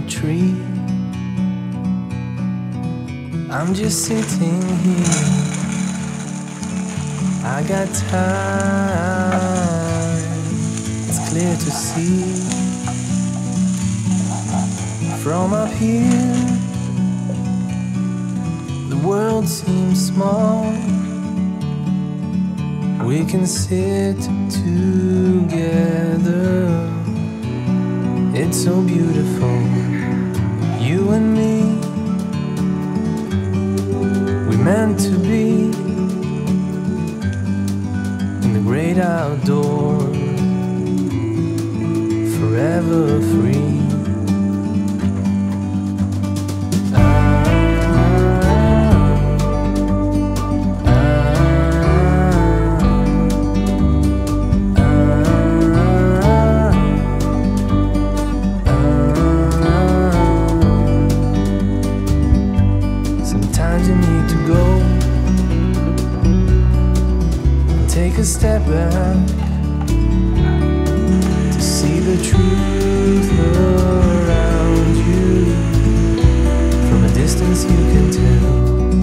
tree. I'm just sitting here, I got time. It's clear to see from up here. The world seems small. We can sit together. It's so beautiful, you and me. We meant to be in the great outdoors, forever free. Sometimes you need to go and take a step back to see the truth around you. From a distance you can tell.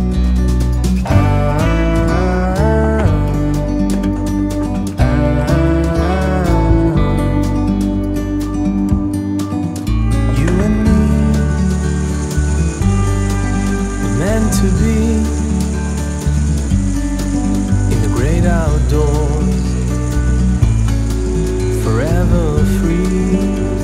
You and me, we're meant to be in the great outdoors, forever free.